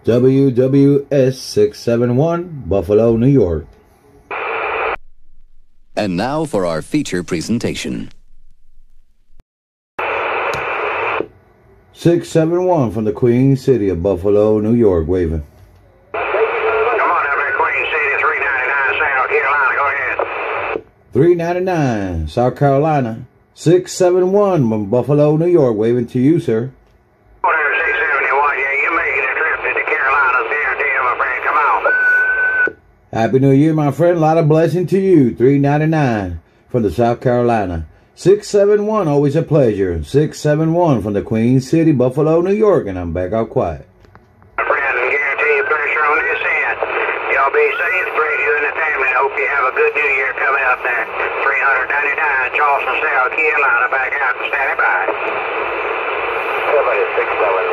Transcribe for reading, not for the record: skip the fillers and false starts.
WWS 671, Buffalo, New York. And now for our feature presentation. 671 from the Queen City of Buffalo, New York, waving. Come on up here, Queen City, 399 South Carolina, go ahead. 399 South Carolina. 671 from Buffalo, New York, waving to you, sir. Order 671, yeah, you're making a trip to the Carolinas, guarantee, my friend, come on. Happy New Year, my friend. A lot of blessing to you. 399 from the South Carolina. 671, always a pleasure. 671 from the Queen City, Buffalo, New York, and I'm back out quiet. My friend, guarantee you pressure on this end. Y'all be safe, pray you and the family. Hope you have a good New Year coming up there. 399 Charleston, South Carolina, back out and standing by. 671.